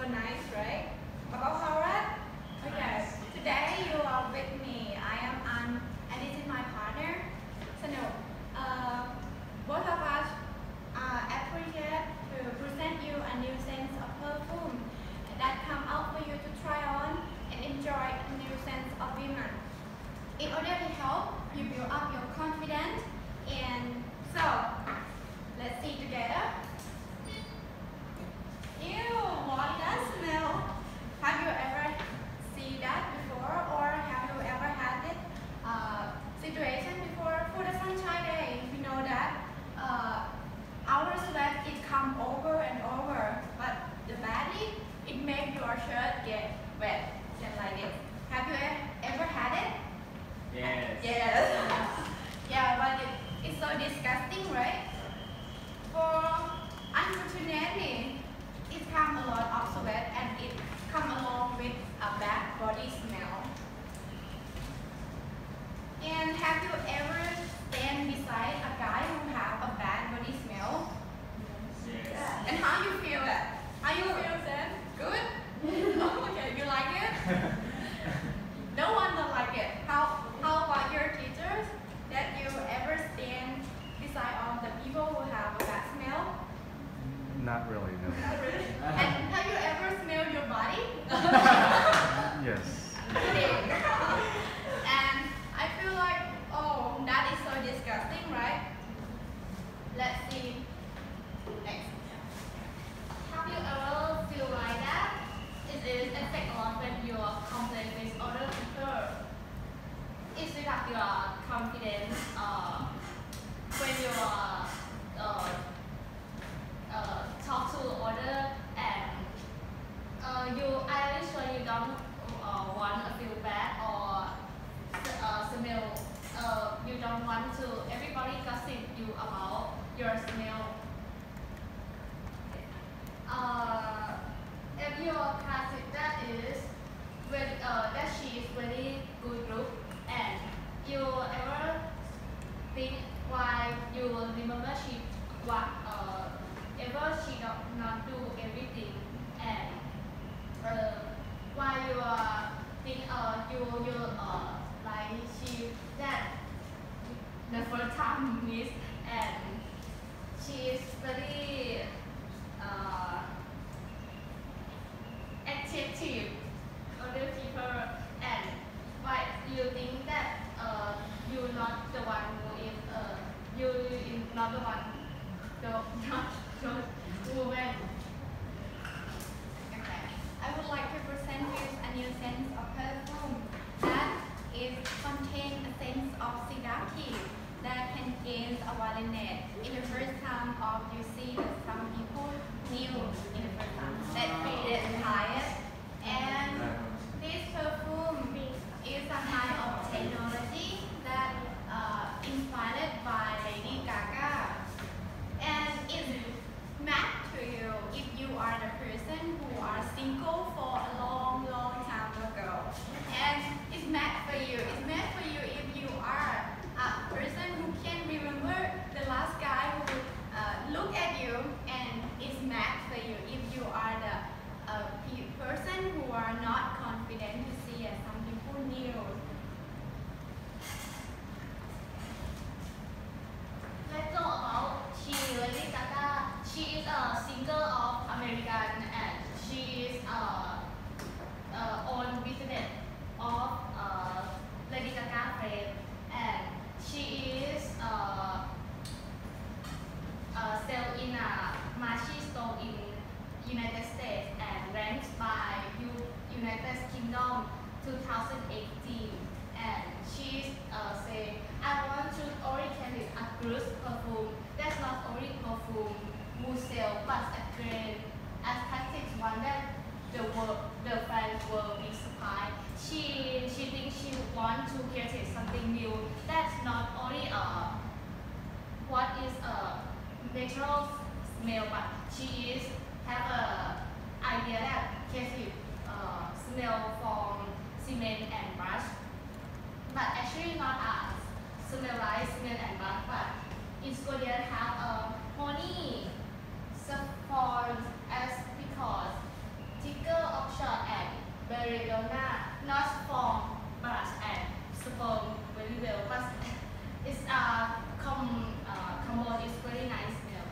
nice, right? About Howard? Okay, today you are with me. I am Aun, and this is my partner, Sanook. Both of us appreciate to present you a new sense of perfume that come out for you to try on and enjoy a new sense of women. In order to help you build up your confidence, and so let's see together. Ew, what does smell? Have you ever seen that before, or have you ever had this situation before? For the sunshine day, we know that our sweat it come over and over, but the badly it makes your shirt get wet, just like this. Have you ever had it? Yes. Yes. Yeah, but it's so disgusting, right? For unfortunately, it comes a lot of sweat and it comes along with a bad body smell. And have you ever stand beside a guy who have a bad body smell? Yes. And how you feel it? How you feel then? Good? Okay, you like it? No one don't like it. How about your teachers? That you ever stand beside all the people who have a bad smell? Not really, no. Not really. And have you ever smelled your body? Yes. Kidding. And I feel like, oh, that is so disgusting, right? Let's see. Next. Have you ever feel like that? It is affect a lot when you complain with other people. It affects your confidence when you talk to other and you either sure you don't want to feel bad or smell. You don't want to everybody gossip you about your smell. If your classic that is when that she is very good group and you ever think why you will remember she what ever she not do everything and why you think you like she that the first time miss and she is very active other people and why you think that you not the one who is you is not the one not the woman. Okay. I would like to present you a new sense of perfume that is contain a sense of seductive that can gain a wallet in the first time of you see that some people new in the first time that created highest and this perfume is a kind of technology that inspired by Lady Gaga and it's matched to you if you are the person who are single for a long time ago and it's matched for you. It's meant for you if you are a person who can remember the last guy who looked at you and it's matched for you if you are the person who are not confident to see as some people new. Let's talk about Lady Gaga. She is a singer of American and she is own business of Lady Gaga friend and she is sell in a Macy's store in United States and ranked by United Kingdom 2018 and she say I want to only carry a good perfume that's not only perfume who sell but a great aesthetic one that the fans will be surprised. She thinks she want to create something new that's not only what is a natural smell but she is have a idea that creative smell from cement and brush but actually not as smell like cement and brush but it's going to have a honey for as because culture and belladonna not form brush and sperm very well, but it's combo is very nice smell.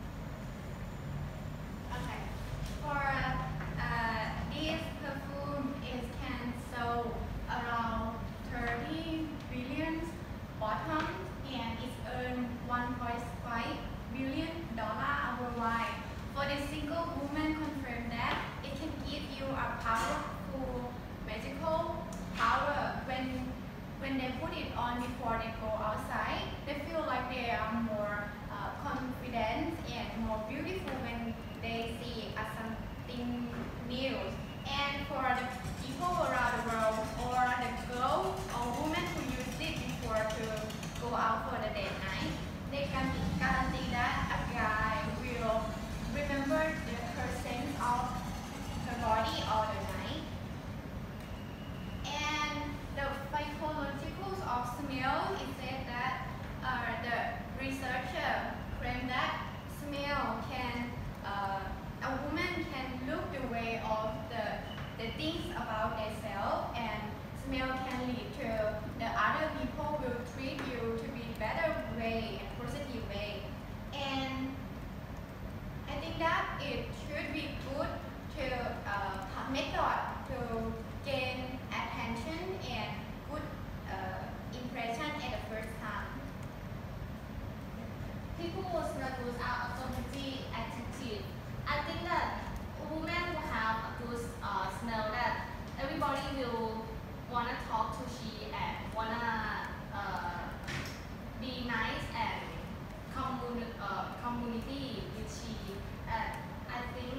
Okay. For this perfume, it can sell around 30 billion bottoms and it's earned $1.5 billion worldwide. For the single woman confirmed that it can give you a powerful magical power when they put it on before they go outside. They feel like they are more confident and more beautiful when they see something new. And for the people around the world or the girl or woman who use it before to go out for the date night, they can guarantee that a guy will remember her sense of her body all the night. And the psychologicals of smell, it said that the researcher claimed that smell can, a woman can look the way of the things about themselves, and smell can lead to the other people will treat you to be better way and positive way. And I think that it should be good to method to gain attention and good impression at the first time. People who smell good are automatically attractive. I think that women who have a good smell that everybody will wanna talk to she and wanna be nice and community with she. And I think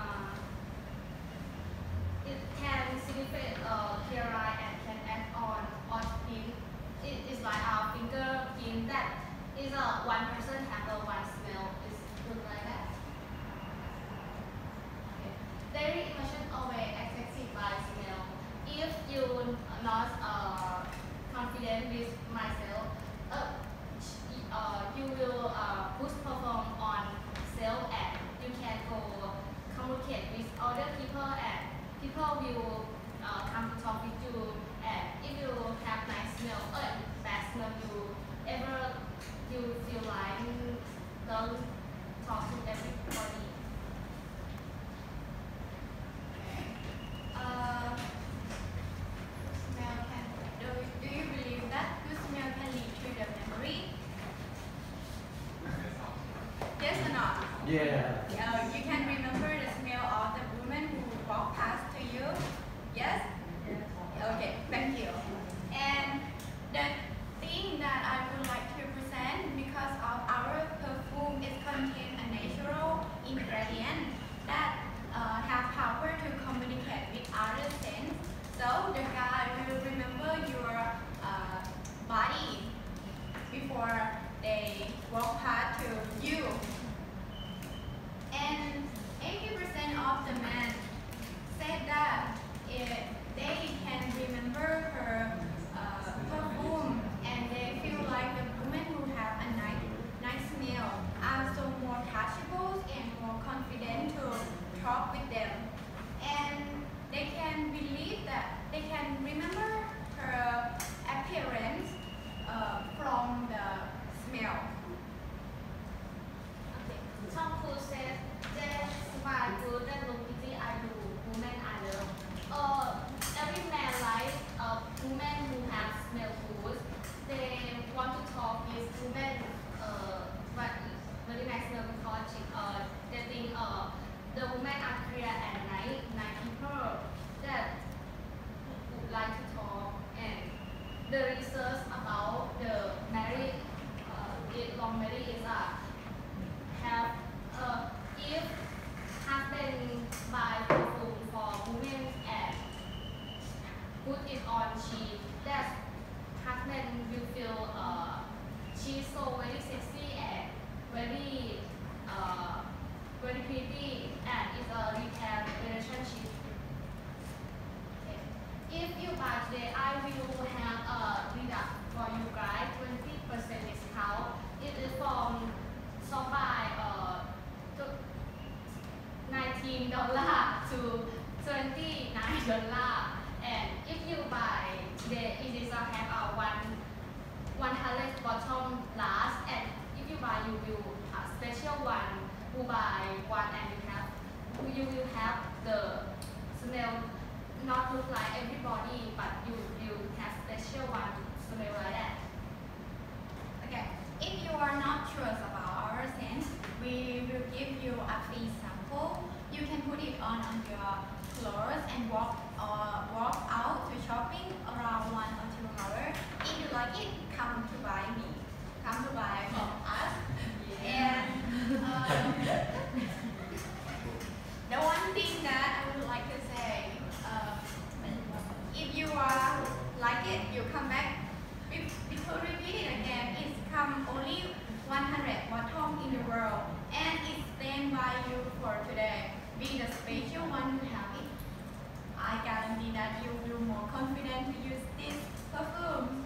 it can signify clear and can add on skin. It is like our fingerprint that is one person have a one smell. Is good like that. Okay. Daily emotion always affected by smell. If you not confident with myself, you will push perform on self and you can go communicate with other people and people will come to talk with you. And if you have nice smell or bad smell, you feel like don't talk to everybody. Smell can, do you believe that good smell can lead to the memory? Yes or not? Yeah. You can remember the smell of the woman who walked past to you? Yes? Okay, thank you. And the thing that I would like to present, because of our perfume, it contains a natural ingredient that have power to communicate with other sense. So the guy will remember your body before they walk past to you. And 80% of the men said that they can remember her perfume and they feel like the women who have a nice smell are so more touchable and more confident to talk with them. And they can believe that they can remember her appearance from the smell. Okay. Tom Cruise said, "Just smile good and look pretty. I do. Women I love." Every man likes a woman who has smell good. They want to talk with women, but very nice smell because they think the women are clear and nice people that would like to talk. And the research about the marriage, long marriage is have if husband buy perfume for women and put it on she, that husband will feel she's so very sexy and very very pretty and it's a repair relationship. Okay. If you buy today, I will have a reduct for you guys, 20% discount. It is from $19 to $20 $99. And if you buy, it is have a 100 bottom last, and if you buy, you will special one. You buy one and you will have the smell not look like everybody, but you have special one smell like that. Okay, if you are not sure about our scent, we will give you a free sample. You can put it on your clothes and walk out to shopping around 1 or 2 hours. If you like it, come to buy from us. And the one thing that I would like to say, if you like it, you come back. Before repeat it again, it's come only 100 bottom in the world, and it's stand by you for today. Be the special one who have it. I guarantee that you will more confident to use this perfume.